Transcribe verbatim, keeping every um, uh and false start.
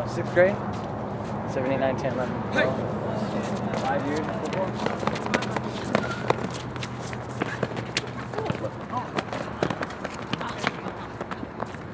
Sixth grade? seventy-nine, ten, eleven, twelve. Five years of football?